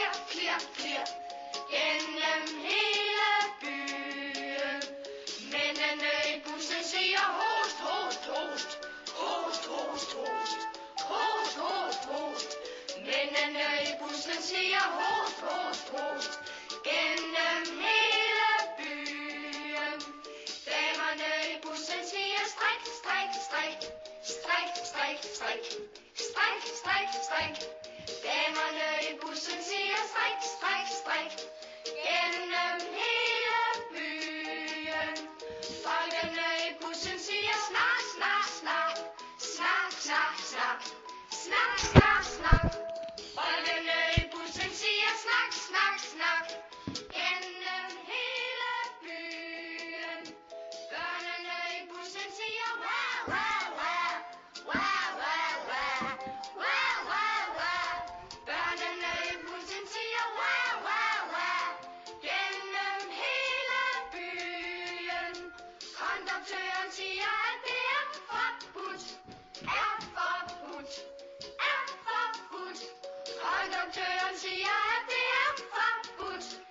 klirr, klirr, gennem hele byen. Mændene i bussen siger host, host, host, host, host, host, host, host, host. Mændene i bussen siger host, host, host, gennem hele byen. Damerne i bussen siger strik, strik, strik, strik, strik, strik, strik, strik, strik. Damerne i bussen siger strik, strik, strik, gennem hele byen. Folkene i bussen siger snak, snak, snak, snak, snak, snak, snak, snak, snak. Folkene i bussen siger snak, snak, snak, gennem hele byen. Børnene i bussen siger wow, wow, wow, wow, wow, wow, wow, wow, wow. Børnene i bussen siger wow, wow, wow, gennem hele byen. Konduktøren siger, at det er forbudt, er forbudt, er forbudt. Konduktøren siger, at det er forbudt,